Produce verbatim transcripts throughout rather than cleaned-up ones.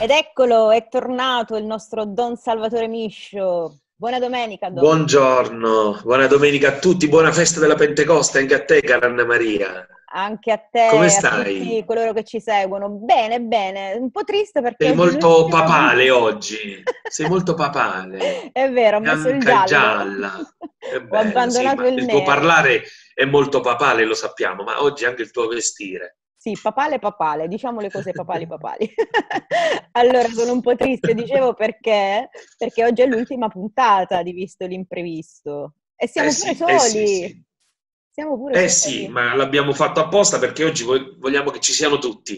Ed eccolo, è tornato il nostro Don Salvatore Miscio. Buona domenica, Don. Buongiorno, buona domenica a tutti, buona festa della Pentecoste anche a te, cara Anna Maria. Anche a Come te e a tutti stai? coloro che ci seguono. Bene, bene. Un po' triste perché Sei oggi è molto l'ultima papale puntata. oggi, sei molto papale, È vero, ho messo il bianca e giallo. gialla. È Ho bella, sì, abbandonato ma il il tuo nero. parlare è molto papale, lo sappiamo, ma oggi anche il tuo vestire. Sì, papale papale, diciamo le cose papali papali. Allora, sono un po' triste, dicevo perché? Perché oggi è l'ultima puntata di Visto l'imprevisto. E Eh siamo pure sì, eh sì, soli. sì. Siamo pure Eh sì, soli. ma l'abbiamo fatto apposta perché oggi vo- vogliamo che ci siano tutti.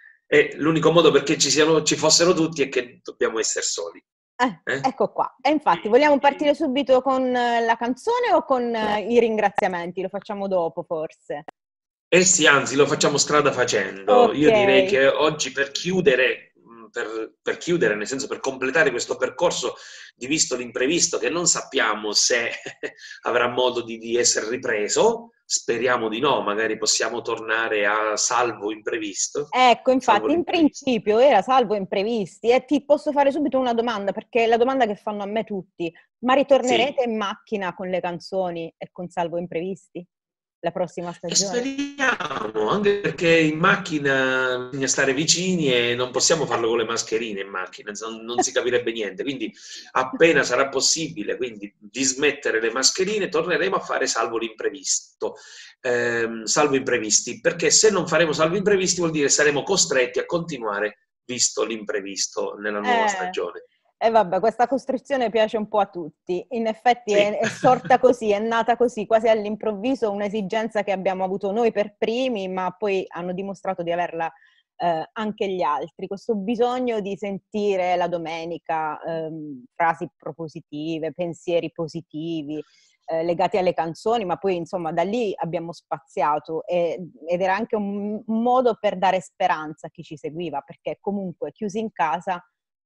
E l'unico modo perché ci siano, ci fossero tutti è che dobbiamo essere soli. Eh, Eh? ecco qua. E infatti, vogliamo partire subito con eh, la canzone o con eh, i ringraziamenti? Lo facciamo dopo, forse. Eh sì, anzi, lo facciamo strada facendo. Ok. Io direi che oggi per chiudere, mh, per, per chiudere, nel senso per completare questo percorso di visto l'imprevisto, che non sappiamo se avrà modo di, di essere ripreso, speriamo di no, magari possiamo tornare a salvo imprevisto. Ecco, Salvo infatti, in l'imprevisto. principio era salvo imprevisti e ti posso fare subito una domanda, perché è la domanda che fanno a me tutti. Ma ritornerete Sì. in macchina con le canzoni e con salvo imprevisti la prossima E stagione? speriamo, anche perché in macchina bisogna stare vicini e non possiamo farlo con le mascherine in macchina, non, non si capirebbe niente. Quindi appena sarà possibile, quindi dismettere le mascherine, torneremo a fare salvo l'imprevisto. Ehm, salvo imprevisti, perché se non faremo salvo imprevisti vuol dire saremo costretti a continuare visto l'imprevisto nella nuova Eh, stagione. e vabbè, questa costruzione piace un po' a tutti. In effetti Sì. è, è sorta così, è nata così, quasi all'improvviso, un'esigenza che abbiamo avuto noi per primi, ma poi hanno dimostrato di averla eh, anche gli altri. Questo bisogno di sentire la domenica ehm, frasi propositive, pensieri positivi, eh, legati alle canzoni, ma poi insomma da lì abbiamo spaziato e, ed era anche un, un modo per dare speranza a chi ci seguiva, perché comunque chiusi in casa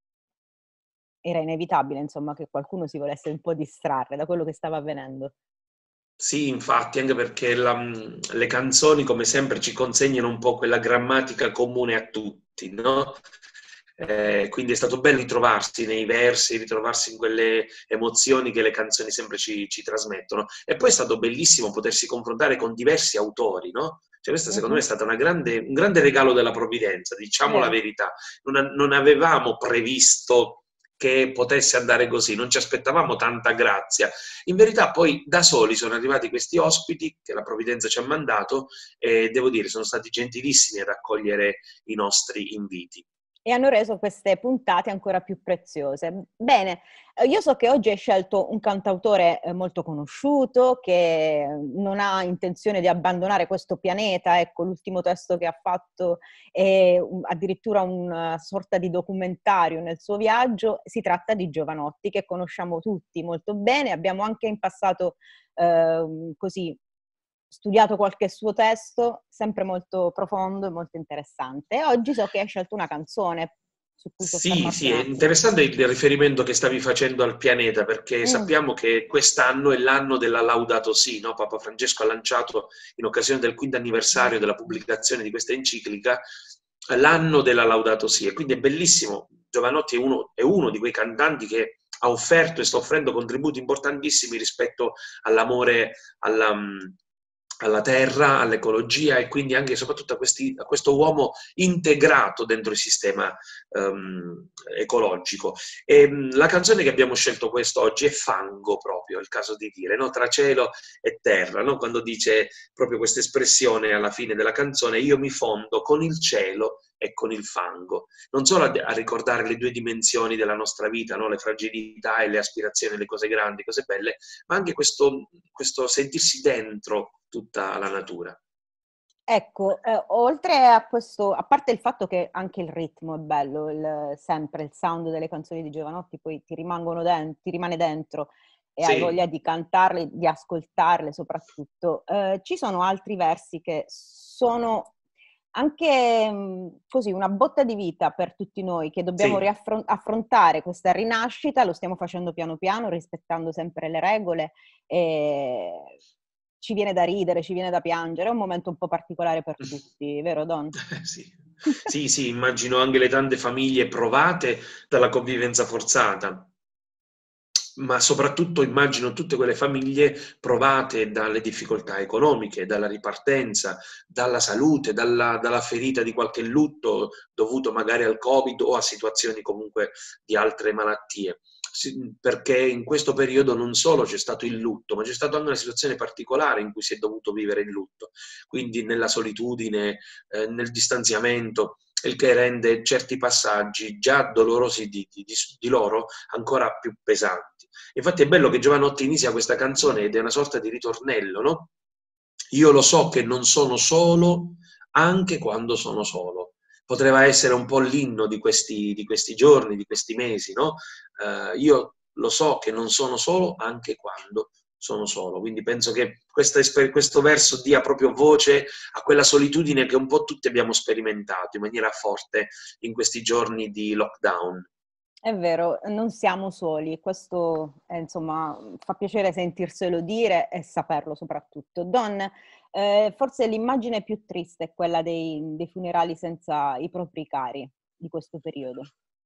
era inevitabile, insomma, che qualcuno si volesse un po' distrarre da quello che stava avvenendo. Sì, infatti, anche perché la- mh, le canzoni, come sempre, ci consegnano un po' quella grammatica comune a tutti, no? Eh, quindi è stato bello ritrovarsi nei versi, ritrovarsi in quelle emozioni che le canzoni sempre ci, ci trasmettono. E poi è stato bellissimo potersi confrontare con diversi autori, no? Cioè, questo secondo me Mhm. è stato una grande, un grande regalo della provvidenza, diciamo la Vero. verità. Non, a- non avevamo previsto che potesse andare così, non ci aspettavamo tanta grazia. In verità poi da soli sono arrivati questi ospiti che la provvidenza ci ha mandato e devo dire sono stati gentilissimi ad accogliere i nostri inviti. E hanno reso queste puntate ancora più preziose. Bene, eh, io so che oggi hai scelto un cantautore eh, molto conosciuto, che non ha intenzione di abbandonare questo pianeta. Ecco, l'ultimo testo che ha fatto è un- addirittura una sorta di documentario nel suo viaggio. Si tratta di Giovanotti, che conosciamo tutti molto bene. Abbiamo anche in passato eh, così studiato qualche suo testo, sempre molto profondo e molto interessante. E oggi so che hai scelto una canzone su cui Sì, soffermarci sì, un è attimo. interessante il riferimento che stavi facendo al pianeta, perché Mm. sappiamo che quest'anno è l'anno della Laudato Si, no? Papa Francesco ha lanciato, in occasione del quinto anniversario della pubblicazione di questa enciclica, l'anno della Laudato Si, e quindi è bellissimo. Giovanotti è uno, è uno di quei cantanti che ha offerto e sta offrendo contributi importantissimi rispetto all'amore alla, alla terra, all'ecologia e quindi anche e soprattutto a, questi, a questo uomo integrato dentro il sistema um, ecologico. E, um, la canzone che abbiamo scelto quest'oggi è Fango, proprio, è il caso di dire, no? Tra cielo e terra, no? Quando dice proprio questa espressione alla fine della canzone: io mi fondo con il cielo e con il fango, non solo a, a ricordare le due dimensioni della nostra vita, no? Le fragilità e le aspirazioni, le cose grandi, cose belle, ma anche questo, questo sentirsi dentro tutta la natura. Ecco, eh, oltre a questo, a parte il fatto che anche il ritmo è bello, il- sempre il sound delle canzoni di Giovanotti poi ti rimangono dentro, ti rimane dentro e hai voglia Sì, di cantarle, di ascoltarle soprattutto. Eh, ci sono altri versi che sono anche mh, così una botta di vita per tutti noi che dobbiamo sì. riaffrontare questa rinascita, lo stiamo facendo piano piano, rispettando sempre le regole. E ci viene da ridere, ci viene da piangere, è un momento un po' particolare per tutti, vero Don? Sì. Sì, sì, immagino anche le tante famiglie provate dalla convivenza forzata, ma soprattutto immagino tutte quelle famiglie provate dalle difficoltà economiche, dalla ripartenza, dalla salute, dalla, dalla ferita di qualche lutto dovuto magari al Covid o a situazioni comunque di altre malattie. Sì, perché in questo periodo non solo c'è stato il lutto, ma c'è stata anche una situazione particolare in cui si è dovuto vivere il lutto, quindi nella solitudine, eh, nel distanziamento, il che rende certi passaggi già dolorosi di, di, di, di loro ancora più pesanti. Infatti è bello che Giovanotti inizia questa canzone ed è una sorta di ritornello, no? Io lo so che non sono solo anche quando sono solo. Potrebbe essere un po' l'inno di questi, di questi giorni, di questi mesi, no? Uh, io lo so che non sono solo anche quando sono solo. Quindi penso che questa, questo verso dia proprio voce a quella solitudine che un po' tutti abbiamo sperimentato in maniera forte in questi giorni di lockdown. È vero, non siamo soli, questo è, insomma, fa piacere sentirselo dire e saperlo soprattutto. Don, eh, forse l'immagine più triste è quella dei, dei funerali senza i propri cari di questo periodo.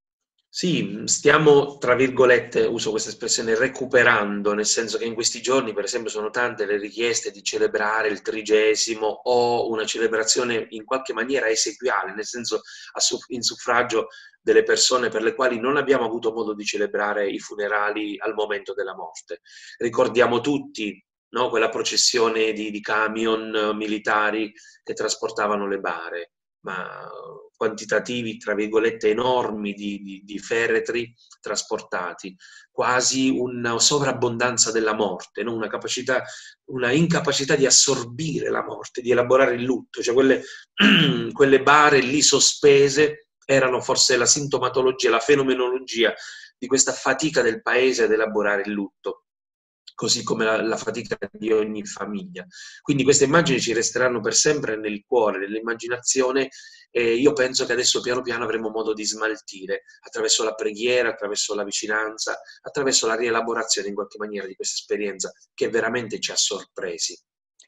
Sì, stiamo, tra virgolette, uso questa espressione, recuperando, nel senso che in questi giorni, per esempio, sono tante le richieste di celebrare il trigesimo o una celebrazione in qualche maniera esequiale, nel senso in suffragio delle persone per le quali non abbiamo avuto modo di celebrare i funerali al momento della morte. Ricordiamo tutti, no, quella processione di, di camion militari che trasportavano le bare, ma quantitativi, tra virgolette, enormi di, di, di feretri trasportati, quasi una sovrabbondanza della morte, no? una, capacità, una incapacità di assorbire la morte, di elaborare il lutto, cioè quelle, quelle bare lì sospese erano forse la sintomatologia, la fenomenologia di questa fatica del paese ad elaborare il lutto, così come la, la fatica di ogni famiglia. Quindi queste immagini ci resteranno per sempre nel cuore, nell'immaginazione, e io penso che adesso piano piano avremo modo di smaltire attraverso la preghiera, attraverso la vicinanza, attraverso la rielaborazione in qualche maniera di questa esperienza che veramente ci ha sorpresi.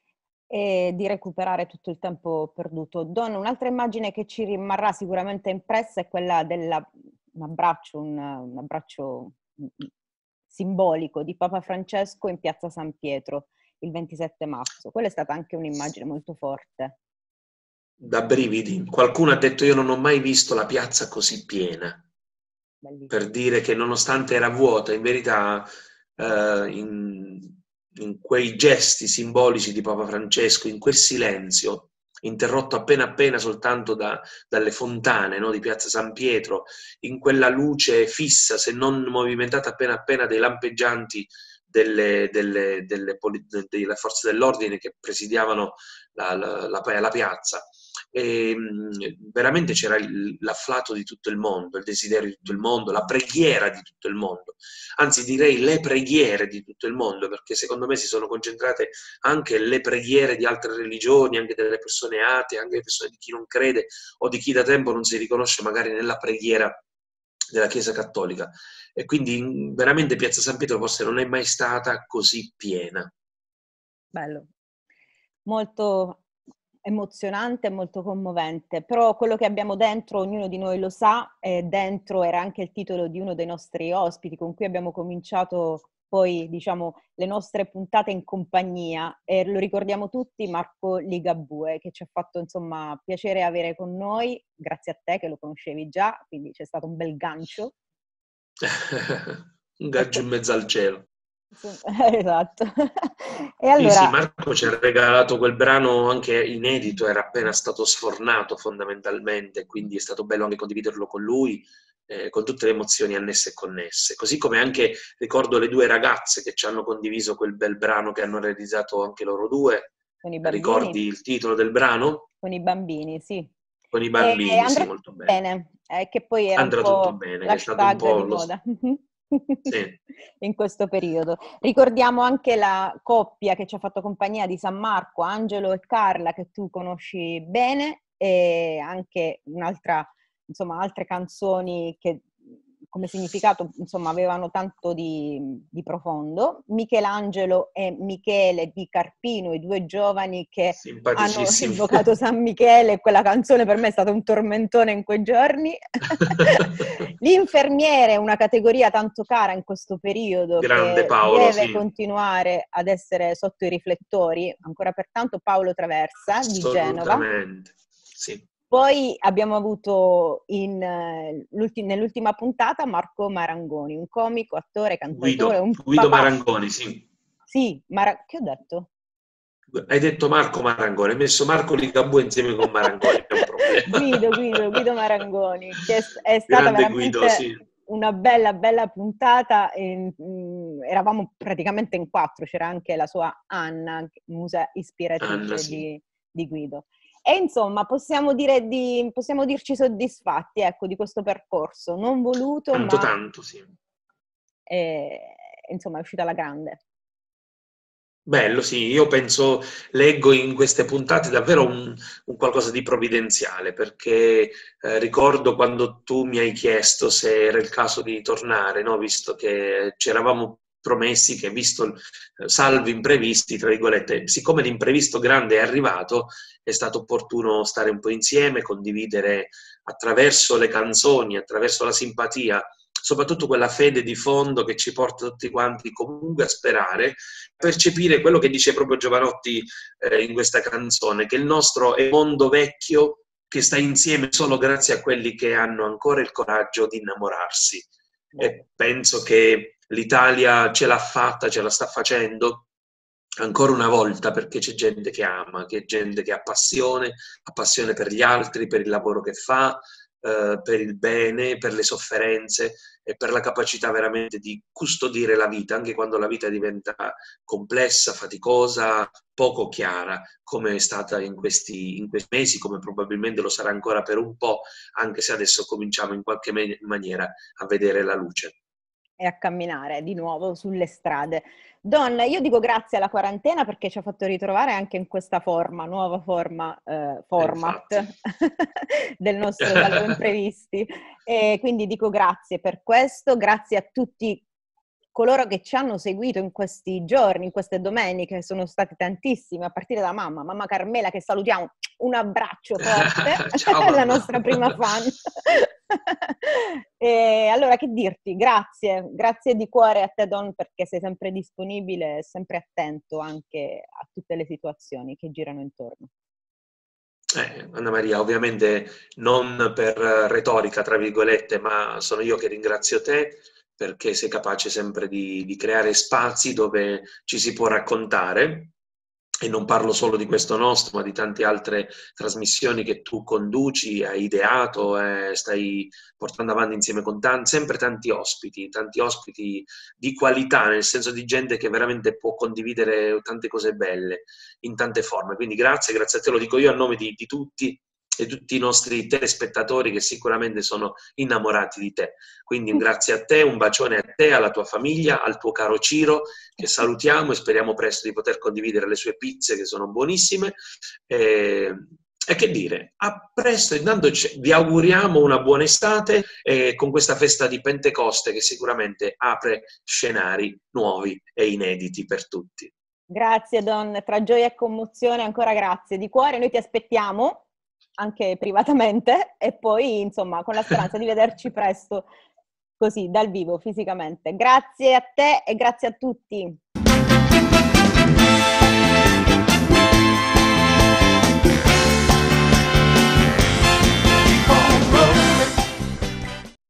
E di recuperare tutto il tempo perduto. Don, un'altra immagine che ci rimarrà sicuramente impressa è quella dell'abbraccio, un, un abbraccio simbolico di Papa Francesco in piazza San Pietro il ventisette marzo. Quella è stata anche un'immagine molto forte. Da brividi. Qualcuno ha detto: io non ho mai visto la piazza così piena. Bellissimo. Per dire che nonostante era vuota, in verità eh, in, in quei gesti simbolici di Papa Francesco, in quel silenzio, interrotto appena appena soltanto da, dalle fontane, no, di piazza San Pietro, in quella luce fissa, se non movimentata appena appena dei lampeggianti delle, delle, delle, delle forze dell'ordine che presidiavano la, la, la, la piazza. E, veramente c'era l'afflato di tutto il mondo, il desiderio di tutto il mondo, la preghiera di tutto il mondo, anzi direi le preghiere di tutto il mondo, perché secondo me si sono concentrate anche le preghiere di altre religioni, anche delle persone atee, anche delle persone di chi non crede o di chi da tempo non si riconosce magari nella preghiera della Chiesa Cattolica. E quindi veramente Piazza San Pietro forse non è mai stata così piena. Bello, molto emozionante e molto commovente, però quello che abbiamo dentro ognuno di noi lo sa, e dentro era anche il titolo di uno dei nostri ospiti con cui abbiamo cominciato poi, diciamo, le nostre puntate in compagnia, e lo ricordiamo tutti, Marco Ligabue, che ci ha fatto, insomma, piacere avere con noi, grazie a te che lo conoscevi già, quindi c'è stato un bel gancio. Un gaggio in mezzo al cielo. Esatto. E allora... Sì, sì, Marco ci ha regalato quel brano anche inedito, era appena stato sfornato fondamentalmente, quindi è stato bello anche condividerlo con lui, eh, con tutte le emozioni annesse e connesse. Così come anche ricordo le due ragazze che ci hanno condiviso quel bel brano che hanno realizzato anche loro due. Con i bambini? Ricordi il titolo del brano? Con i bambini, sì. Con i E bambini, andrà sì, molto tutto bene. bene, eh, che poi era un Andrà tutto po' bene, che è stato un l'hashtag po' di lo... moda Sì. in questo periodo. Ricordiamo anche la coppia che ci ha fatto compagnia di San Marco, Angelo e Carla, che tu conosci bene, e anche un'altra, insomma, altre canzoni che come significato, insomma, avevano tanto di, di profondo. Michelangelo e Michele di Carpino, i due giovani che hanno invocato San Michele, e quella canzone per me è stata un tormentone in quei giorni. L'infermiere, una categoria tanto cara in questo periodo, grande che Paolo, deve sì. continuare ad essere sotto i riflettori, ancora pertanto Paolo Traversa di Genova. Assolutamente, sì. Poi abbiamo avuto in, nell'ultima puntata Marco Marangoni, un comico, attore, cantautore, Guido, un Guido papà. Marangoni, sì. Sì, Mara... che ho detto? Hai detto Marco Marangoni, hai messo Marco Ligabue insieme con Marangoni, è un problema. Guido, Guido, Guido Marangoni, che è stata Grande veramente Guido, sì. una bella, bella puntata. E, mh, eravamo praticamente in quattro, c'era anche la sua Anna, musa ispiratrice Anna, sì. di, di Guido. E insomma, possiamo dire di, possiamo dirci soddisfatti, ecco, di questo percorso, non voluto, Tanto, ma tanto, sì. eh, insomma è uscita alla grande. Bello, sì, io penso, leggo in queste puntate davvero un, un qualcosa di provvidenziale, perché eh, ricordo quando tu mi hai chiesto se era il caso di tornare, no? Visto che ci eravamo promessi che, visto eh, salvi imprevisti, tra virgolette, siccome l'imprevisto grande è arrivato, è stato opportuno stare un po' insieme, condividere attraverso le canzoni, attraverso la simpatia, soprattutto quella fede di fondo che ci porta tutti quanti comunque a sperare, percepire quello che dice proprio Giovanotti eh, in questa canzone, che il nostro è un mondo vecchio che sta insieme solo grazie a quelli che hanno ancora il coraggio di innamorarsi. E penso che l'Italia ce l'ha fatta, ce la sta facendo ancora una volta, perché c'è gente che ama, che gente che ha passione, ha passione per gli altri, per il lavoro che fa, eh, per il bene, per le sofferenze e per la capacità veramente di custodire la vita, anche quando la vita diventa complessa, faticosa, poco chiara, come è stata in questi, in questi mesi, come probabilmente lo sarà ancora per un po', anche se adesso cominciamo in qualche maniera a vedere la luce. E a camminare di nuovo sulle strade. Don, io dico grazie alla quarantena perché ci ha fatto ritrovare anche in questa forma, nuova forma, eh, format del nostro Salvo Imprevisti. E quindi dico grazie per questo, grazie a tutti coloro che ci hanno seguito in questi giorni, in queste domeniche, sono state tantissime, a partire da mamma, mamma Carmela, che salutiamo, un abbraccio forte, ciao, la nostra prima fan. E allora che dirti, grazie, grazie di cuore a te Don, perché sei sempre disponibile e sempre attento anche a tutte le situazioni che girano intorno. Eh, Anna Maria, ovviamente non per retorica, tra virgolette, ma sono io che ringrazio te, perché sei capace sempre di, di creare spazi dove ci si può raccontare, e non parlo solo di questo nostro, ma di tante altre trasmissioni che tu conduci, hai ideato, eh, stai portando avanti insieme con tanti, sempre tanti ospiti, tanti ospiti di qualità, nel senso di gente che veramente può condividere tante cose belle in tante forme. Quindi grazie, grazie a te, lo dico io a nome di, di tutti e tutti i nostri telespettatori che sicuramente sono innamorati di te. Quindi un grazie a te, un bacione a te, alla tua famiglia, al tuo caro Ciro, che salutiamo e speriamo presto di poter condividere le sue pizze che sono buonissime. E, e che dire, a presto, intanto vi auguriamo una buona estate eh, con questa festa di Pentecoste che sicuramente apre scenari nuovi e inediti per tutti. Grazie Don, tra gioia e commozione ancora grazie di cuore, noi ti aspettiamo anche privatamente e poi insomma con la speranza di vederci presto così dal vivo fisicamente. Grazie a te e grazie a tutti.